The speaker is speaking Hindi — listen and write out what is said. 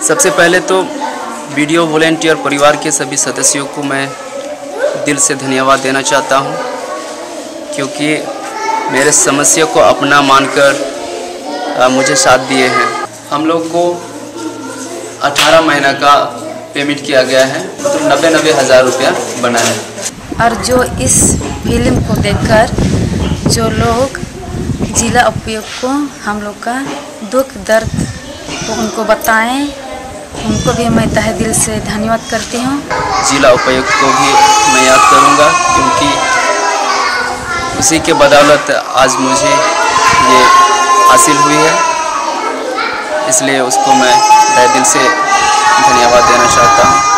सबसे पहले तो वीडियो वॉलेंटियर परिवार के सभी सदस्यों को मैं दिल से धन्यवाद देना चाहता हूं, क्योंकि मेरे समस्या को अपना मानकर मुझे साथ दिए हैं। हम लोग को 18 महीना का पेमेंट किया गया है, तो 90 हज़ार रुपया बना है। और जो इस फिल्म को देखकर जो लोग जिला उपायुक्त को हम लोग का दुख दर्द को उनको बताएं, उनको भी मैं तहे दिल से धन्यवाद करती हूँ। जिला उपायुक्त को भी मैं याद करूँगा, क्योंकि उसी के बदौलत आज मुझे ये हासिल हुई है, इसलिए उसको मैं तहे दिल से धन्यवाद देना चाहता हूँ।